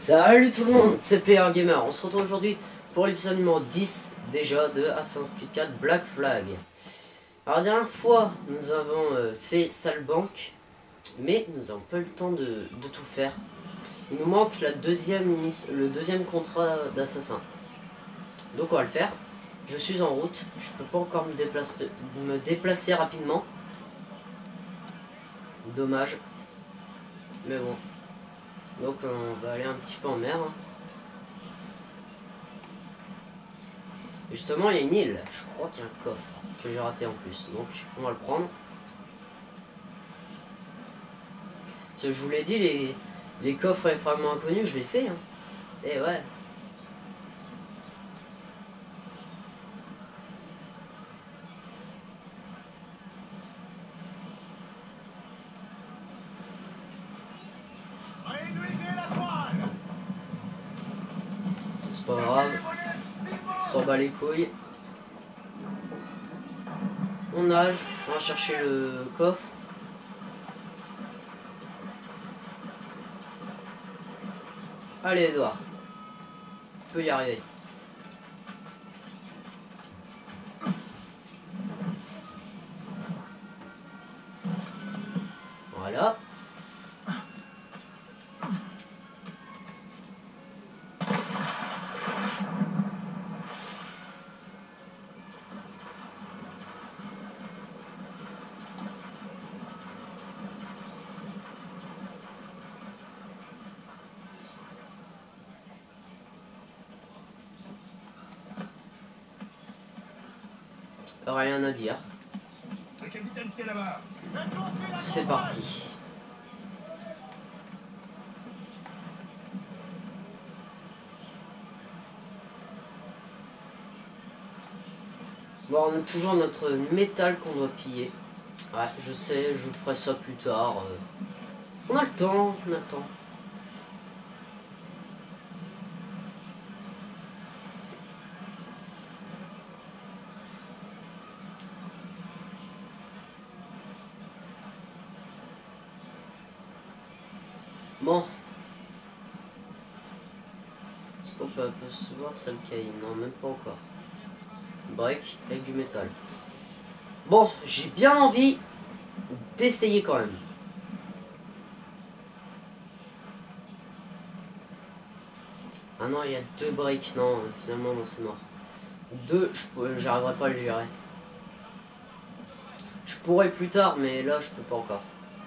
Salut tout le monde, c'est PR Gamer. On se retrouve aujourd'hui pour l'épisode numéro 10 déjà de Assassin's Creed 4 Black Flag. Alors la dernière fois nous avons fait Sale Banque, mais nous n'avons pas eu le temps de tout faire. Il nous manque le deuxième contrat d'assassin. Donc on va le faire. Je suis en route, je peux pas encore me déplacer rapidement. Dommage. Mais bon. Donc on va aller un petit peu en mer. Et justement il y a une île, je crois qu'il y a un coffre que j'ai raté en plus. Donc on va le prendre. Parce que je vous l'ai dit, les coffres et les fragments inconnus, je l'ai fait. Hein. Et ouais. C'est pas grave. On s'en bat les couilles. On nage, on va chercher le coffre. Allez Edouard, tu peux y arriver. Voilà. Rien à dire. C'est parti. Bon, on a toujours notre métal qu'on doit piller. Ouais, je sais, je ferai ça plus tard. On a le temps, on a le temps. Bon. Est-ce qu'on peut apercevoir celle qui a... Non, même pas encore. Break avec du métal. Bon, j'ai bien envie d'essayer quand même. Ah non, il y a 2 breaks. Non, finalement, non, c'est mort. 2, j'arriverai pas à le gérer. Je pourrais plus tard, mais là, je peux pas encore.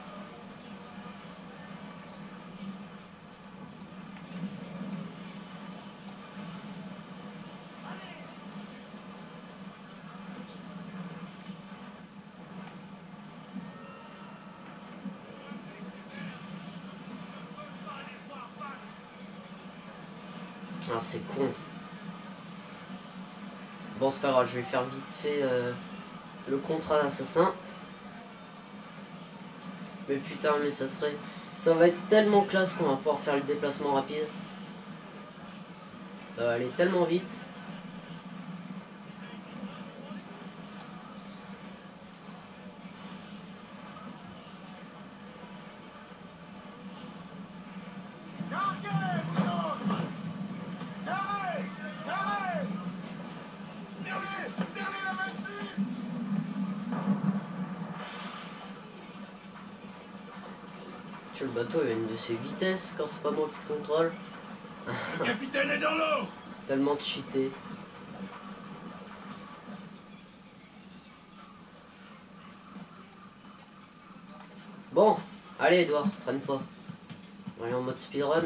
Ah, c'est con. Bon, c'est pas grave, je vais faire vite fait le contrat d'assassin. Mais putain, mais ça va être tellement classe qu'on va pouvoir faire le déplacement rapide. Ça va aller tellement vite. Le bateau a une de ses vitesses quand c'est pas moi qui le contrôle. Le capitaine est dans l'eau. Tellement de cheaté. Bon, allez Edouard, traîne pas. On va aller en mode speedrun.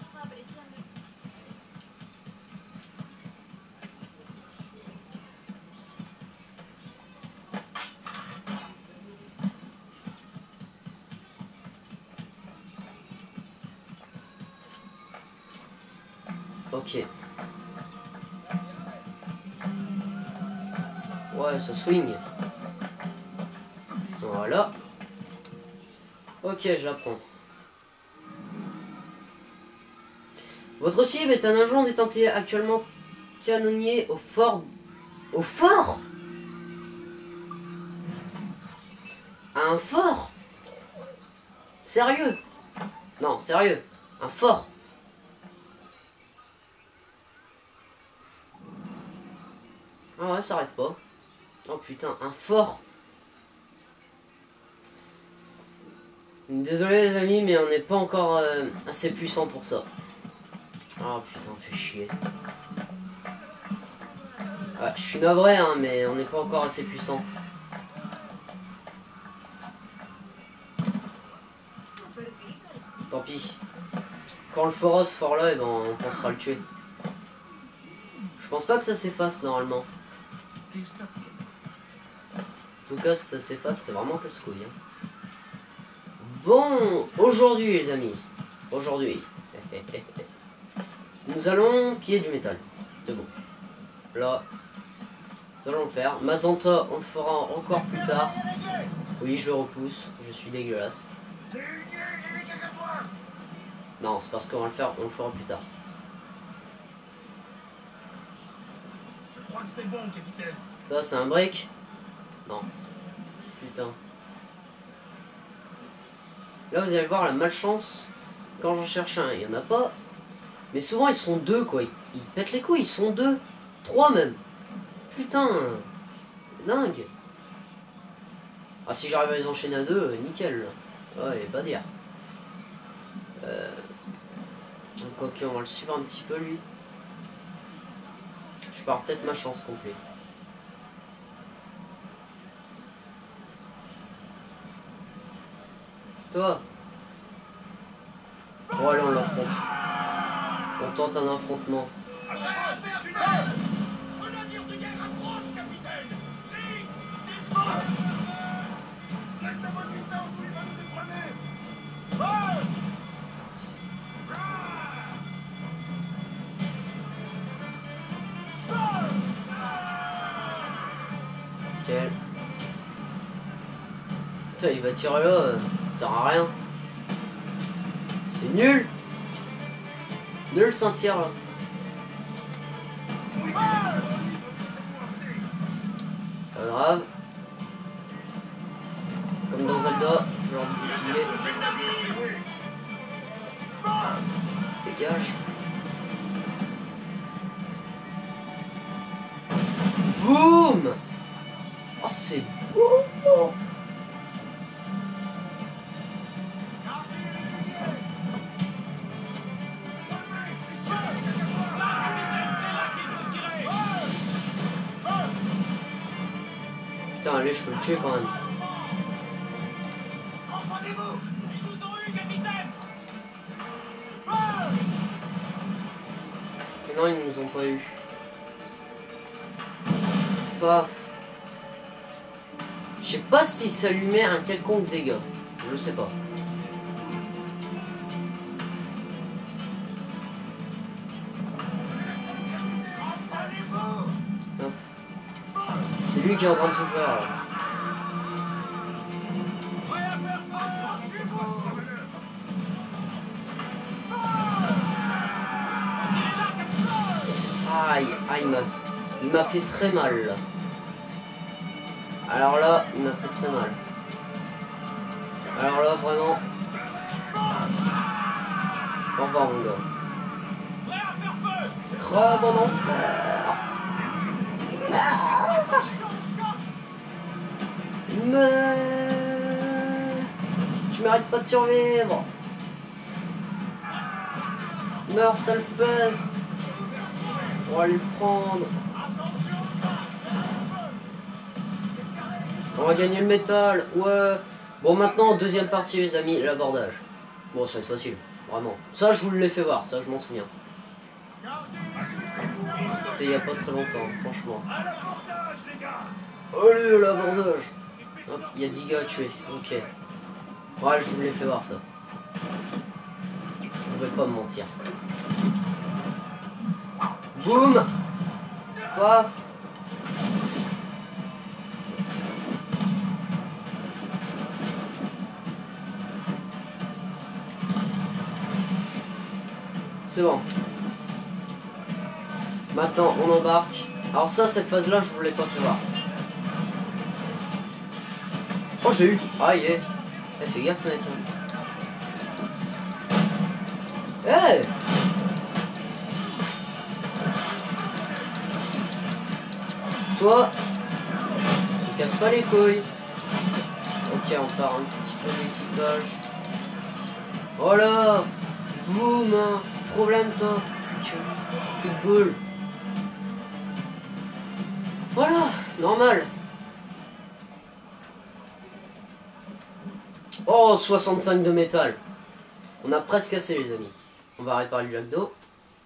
Ok. Ouais, ça swing. Voilà. Ok, je la prends. Votre cible est un agent des Templiers actuellement canonnier au fort... Au fort? À un fort? Sérieux? Non, sérieux. Un fort. Ah ouais, ça arrive pas. Oh putain, un fort. Désolé les amis, mais on n'est pas encore assez puissant pour ça. Oh putain, fait chier. Ah, je suis navré, hein, mais on n'est pas encore assez puissant. Tant pis. Quand le foros fort là, eh ben, on pensera le tuer. Je pense pas que ça s'efface normalement. En tout cas, si ça s'efface, c'est vraiment casse-couille. Hein. Bon, aujourd'hui les amis. Aujourd'hui. Nous allons piller du métal. C'est bon. Là. Nous allons le faire. Mazanta, on le fera encore plus tard. Oui, je le repousse. Je suis dégueulasse. Non, c'est parce qu'on va le faire, on le fera plus tard. Je crois que c'est bon, capitaine. Ça, c'est un break? Non. Putain. Là, vous allez voir la malchance. Quand j'en cherche un, il n'y en a pas. Mais souvent, ils sont deux, quoi. Ils pètent les couilles, ils sont deux. Trois, même. Putain. C'est dingue. Ah, si j'arrive à les enchaîner à deux, nickel. Ouais, pas dire. Quoique, on va le suivre un petit peu, lui. Je pars peut-être ma chance complet. Toi. Bon, allez, on l'affronte. On tente un affrontement. Le navire de guerre approche, capitaine. Vite, dispose. Reste à bonne distance ou il va nous écraser. Nickel. Putain, il va tirer là, ça sert à rien. C'est nul. Nul sans tir là. Pas grave. Comme dans Zelda, genre de bouclier. Dégage. Boum. Oh, c'est beau. Putain, allez, je peux le tuer quand même. Comprenez-vous? Ils nous ont eu, capitaine. Mais non, ils nous ont pas eu. Paf. Je sais pas si ça lui met un quelconque dégât. Je sais pas. Hop. C'est lui qui est en train de souffrir là. Aïe, aïe, il m'a fait très mal là. Alors là, il m'a fait très mal. Alors là, vraiment. Au revoir mon gars. Creve en enfer. Mais tu mérites pas de survivre. Meurs, sale peste. On va le prendre. On va gagner le métal. Ouais. Bon, maintenant, deuxième partie, les amis, l'abordage. Bon, ça va être facile. Vraiment. Ça, je vous l'ai fait voir. Ça, je m'en souviens. C'était il y a pas très longtemps, franchement. Allez, l'abordage. Hop, il y a 10 gars à tuer. Ok. Ouais, je vous l'ai fait voir, ça. Vous pouvez pas me mentir. Boum. Paf. C'est bon. Maintenant, on embarque. Alors ça, cette phase-là, je vous l'ai pas fait voir. Oh, j'ai eu. Ah, yeah. Eh, fais gaffe, mec. Hey. toi, on casse pas les couilles. Ok, on part un petit peu d'équipage. Voilà. Boum, hein. Problème toi. Que de boule. Voilà, normal. Oh, 65 de métal. On a presque assez les amis. On va réparer le jack d'eau.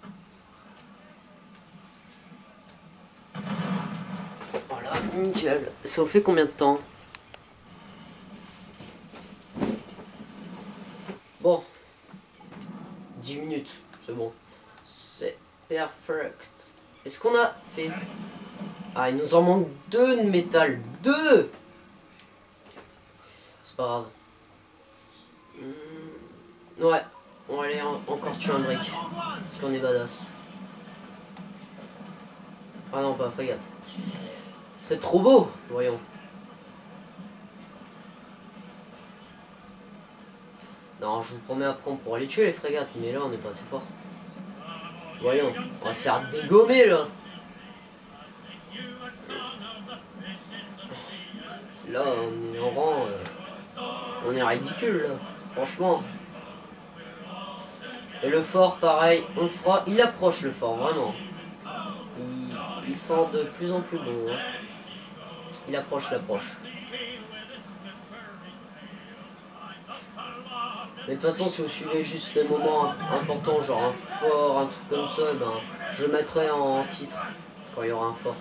Voilà, nickel. Ça vous fait combien de temps? Bon. 10 minutes, c'est bon. C'est perfect. Est-ce qu'on a fait... Ah, il nous en manque 2 de métal. 2. C'est pas grave. Ouais, on va aller encore tuer un brick. Parce qu'on est badass. Ah non, pas frégate. C'est trop beau, voyons. Non, je vous promets après on pourra les tuer les frégates, mais là on n'est pas assez fort. Voyons, on va se faire dégommer là. Là on est en rang, on est ridicule là, franchement. Et le fort pareil, on fera, il approche le fort vraiment. Il sent de plus en plus bon. Hein. Il approche. Mais de toute façon, si vous suivez juste des moments importants, genre un fort, un truc comme ça, ben, je le mettrai en titre quand il y aura un fort.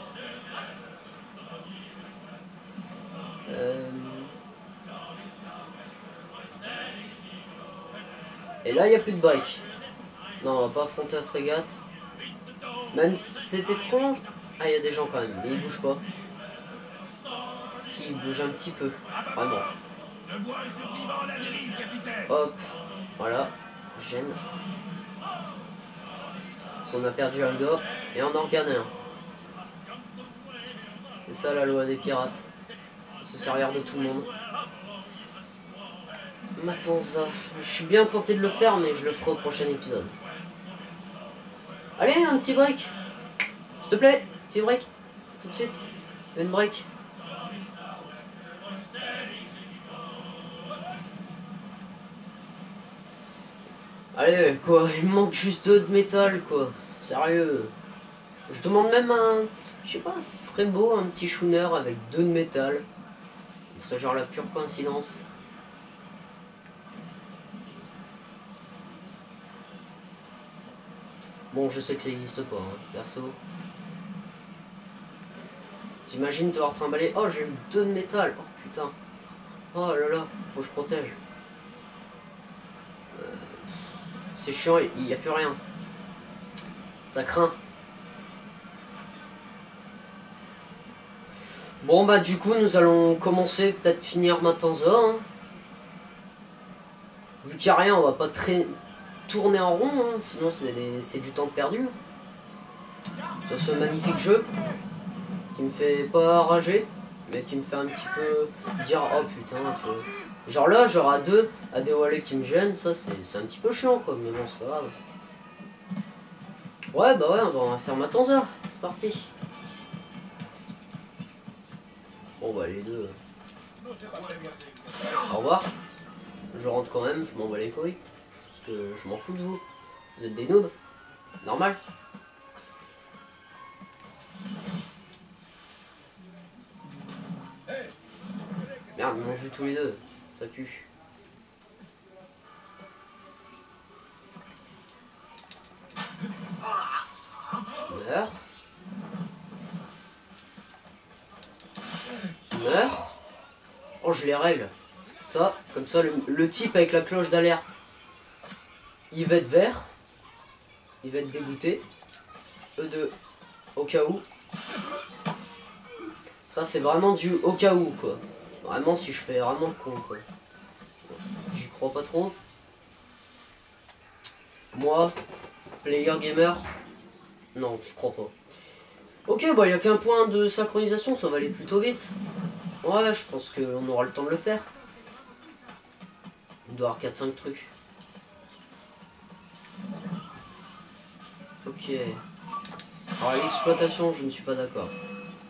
Et là, il n'y a plus de break. Non, on va pas affronter la frégate. Même si c'est étrange. Ah, il y a des gens quand même, mais ils bougent pas. Si, ils bougent un petit peu. Vraiment. Hop. Voilà. Gêne. On a perdu un gars et on en regagne un. C'est ça la loi des pirates. Se servir de tout le monde. Matanza. Je suis bien tenté de le faire, mais je le ferai au prochain épisode. Allez, un petit break. S'il te plaît, petit break. Tout de suite. Une break. Allez, quoi, il me manque juste 2 de métal, quoi. Sérieux. Je demande même un... Je sais pas, ce serait beau, un petit schooner avec 2 de métal. Ce serait genre la pure coïncidence. Bon, je sais que ça existe pas, hein, perso. T'imagines te voir trimballer. Oh, j'ai eu 2 de métal. Oh putain. Oh là là, faut que je protège. C'est chiant, il n'y a plus rien. Ça craint. Bon bah du coup nous allons commencer, peut-être finir Matanza. Hein. Vu qu'il n'y a rien, on va pas tourner en rond, hein, sinon c'est du temps perdu. Sur ce magnifique jeu, qui me fait pas rager, mais qui me fait un petit peu dire oh putain, tu vois. Genre là, genre à des wallets qui me gênent, ça c'est un petit peu chiant quoi, mais bon c'est pas grave. Ouais bah ouais, on va faire Matanza, c'est parti. Bon bah les deux. Au revoir. Je rentre quand même, je m'en bats les couilles. Parce que je m'en fous de vous. Vous êtes des noobs. Normal. Merde, ils m'ont vu tous les deux. Ça pue. Meurs. Meurs. Oh, je les règle. Ça, comme ça, le type avec la cloche d'alerte, il va être vert. Il va être dégoûté. E2, au cas où. Ça, c'est vraiment du au cas où, quoi. Vraiment, si je fais vraiment le con, quoi. J'y crois pas trop. Moi, player gamer, non, je crois pas. Ok, bah, il n'y a qu'un point de synchronisation, ça va aller plutôt vite. Ouais, je pense qu'on aura le temps de le faire. Il doit y avoir 4-5 trucs. Ok. Alors l'exploitation, je ne suis pas d'accord.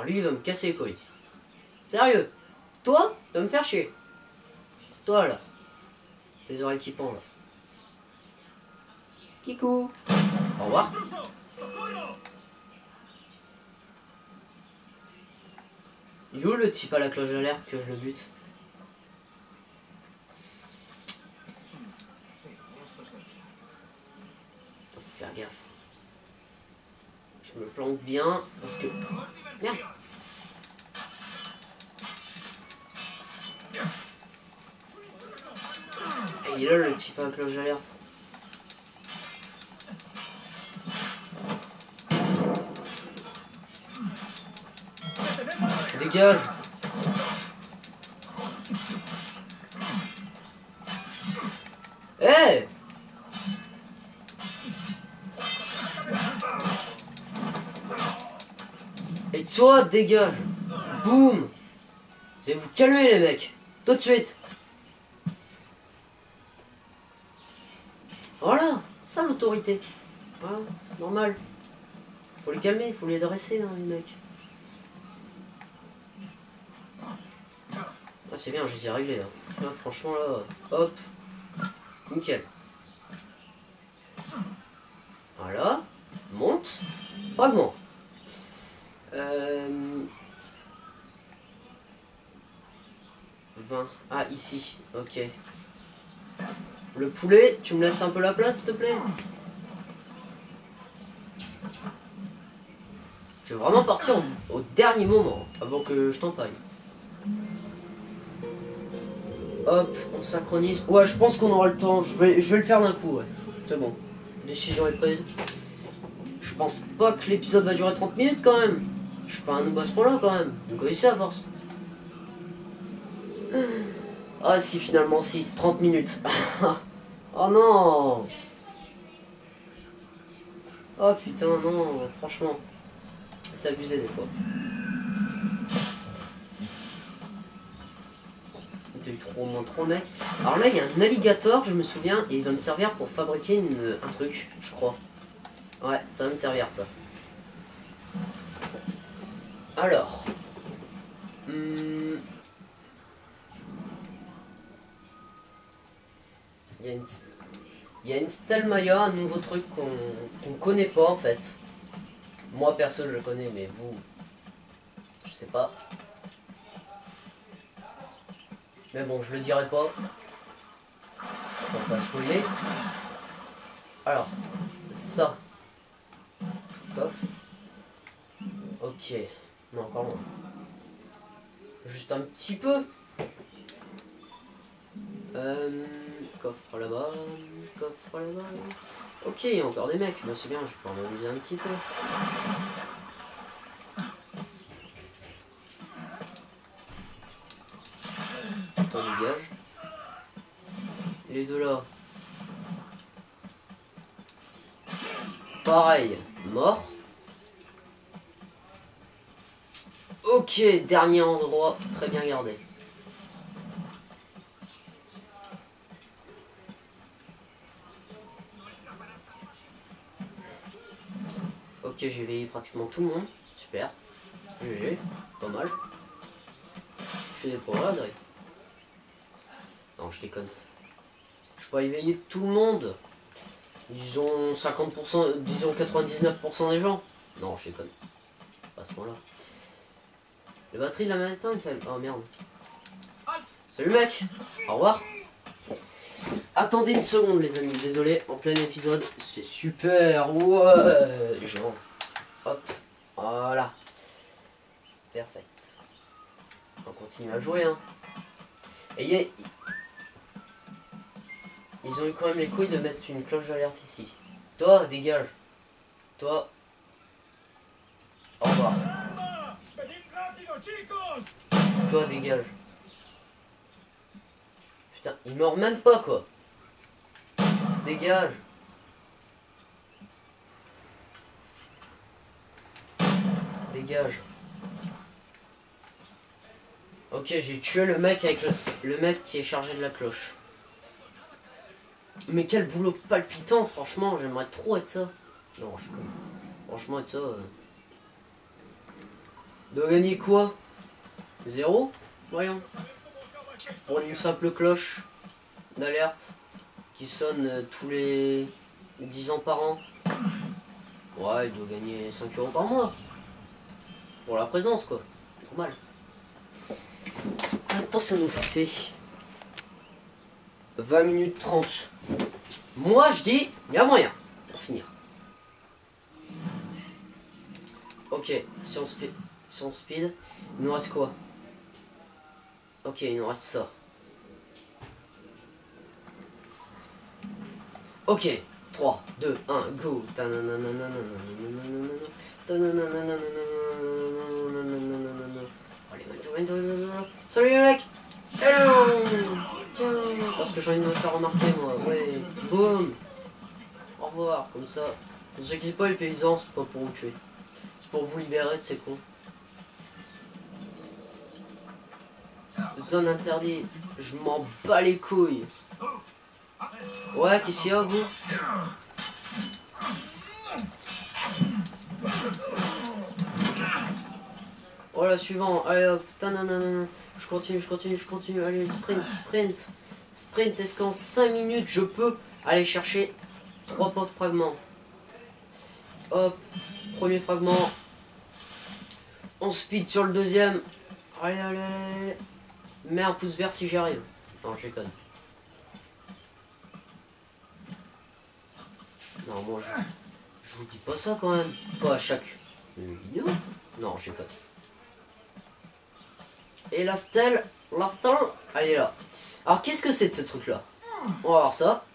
lui, il va me casser les couilles. Sérieux. Toi, tu vas me faire chier. Toi, là. Tes oreilles qui pendent, là. Kikou. Au revoir. Il est où le type à la cloche d'alerte que je le bute? Faut faire gaffe. Je me planque bien parce que... Merde. Et il est là le type à la cloche d'alerte. Dégage. Eh hey. Et toi, dégage. Boum. Vous allez vous calmer les mecs. Tout de suite. Voilà. Ça l'autorité. Voilà. Normal. Faut les calmer, faut les dresser hein, les mecs. Ah c'est bien, je les ai réglés là. Là franchement là, hop. Nickel. Voilà. Monte. Fragment. 20. Ah, ici. Ok. Le poulet, tu me laisses un peu la place, s'il te plaît? Je vais vraiment partir au dernier moment, avant que je t'empaille. Hop, on synchronise. Ouais, je pense qu'on aura le temps. Je vais le faire d'un coup, ouais. C'est bon. Décision est prise. Je pense pas que l'épisode va durer 30 minutes quand même. Je suis pas un noob à ce point-là quand même. Vous connaissez à force. Ah si, finalement si. 30 minutes. Oh non. Oh putain, non. Franchement. C'est abusé des fois. T'as eu trop, au moins 3 mecs. Alors là, il y a un alligator, je me souviens, et il va me servir pour fabriquer un truc, je crois. Ouais, ça va me servir, ça. Alors. Il y a une Stelmaya, un nouveau truc qu'on connaît pas, en fait. Moi, perso, je le connais, mais vous... Je sais pas. Mais bon, je le dirai pas. On va pas spoiler. Alors, ça. Coffre. Ok. Non, encore loin. Juste un petit peu. Coffre là-bas. Coffre là-bas. Ok, il y a encore des mecs. Moi, c'est bien, je peux en amuser un petit peu. Toi, dégage. Les deux là. Pareil, mort. Ok, dernier endroit, très bien gardé. Ok, j'ai éveillé pratiquement tout le monde. Super. GG, pas mal. Tu fais des progrès, Adrien? Non, je déconne. Je peux éveiller tout le monde. Disons 50%, disons 99% des gens. Non, je déconne. Pas à ce moment-là. La batterie de la manette, il fait... Oh merde. Salut mec. Au revoir. Attendez une seconde les amis, désolé, en plein épisode. C'est super, ouais. Genre. Hop. Voilà. Parfait. On continue à jouer, hein. Et ils ont eu quand même les couilles de mettre une cloche d'alerte ici. Toi, dégage. Toi. Au revoir. Toi, dégage. Putain, il meurt même pas, quoi. Dégage. Dégage. Ok, j'ai tué le mec avec le mec qui est chargé de la cloche. Mais quel boulot palpitant, franchement, j'aimerais trop être ça. Non, je suis comme... Franchement, être ça... De gagner quoi? 0. Voyons. Pour une simple cloche d'alerte qui sonne tous les 10 ans par an. Ouais, il doit gagner 5 € par mois. Pour la présence, quoi. Normal. Combien de temps ça nous fait? 20 minutes 30. Moi, je dis, il y a moyen pour finir. Ok, si on speed, il nous reste quoi? Ok, il nous reste ça. Ok, 3, 2, 1, go. Salut les mecs. Parce que j'ai envie de me faire remarquer moi. Ouais, boum. Au revoir, comme ça. Ne vous inquiétez pas les paysans, c'est pas pour vous tuer. C'est pour vous libérer de ces cons. Zone interdite, je m'en bats les couilles. Ouais, qu'est-ce qu'il y a vous? Oh la suivant, allez hop, non. Je continue, allez, sprint, est-ce qu'en 5 minutes je peux aller chercher 3 pauvres fragments? Hop, premier fragment, on speed sur le deuxième, allez, mets un pouce vert si j'y arrive. Non, je déconne. Non, moi je vous dis pas ça quand même, pas à chaque vidéo. Non, je déconne. Et la stèle, elle est là. Alors qu'est-ce que c'est de ce truc là? On va voir ça.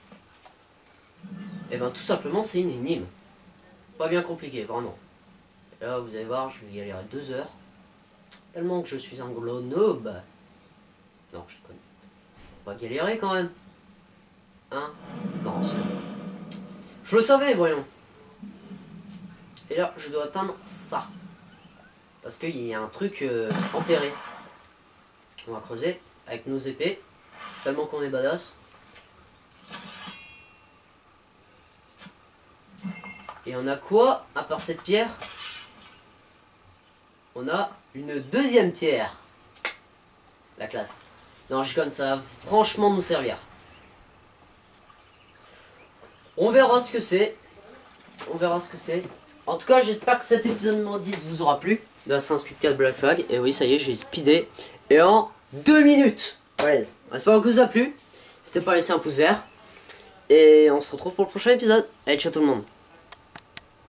Et ben tout simplement c'est une énigme. Pas bien compliqué, vraiment. Et là vous allez voir, je vais y aller à 2 heures. Tellement que je suis un gros noob. Non, je connais. Pas galérer quand même. Hein? Non, c'est bon. Je le savais, voyons. Et là, je dois atteindre ça. Parce qu'il y a un truc enterré. On va creuser avec nos épées. Tellement qu'on est badass. Et on a quoi à part cette pierre? On a une deuxième pierre. La classe. Non, je connais, ça va franchement nous servir. On verra ce que c'est. En tout cas, j'espère que cet épisode numéro 10 vous aura plu. De Assassin's Creed 4 Black Flag. Et oui, ça y est, j'ai speedé. Et en 2 minutes. Voilà. J'espère que ça vous a plu. N'hésitez pas à laisser un pouce vert. Et on se retrouve pour le prochain épisode. Allez, ciao tout le monde.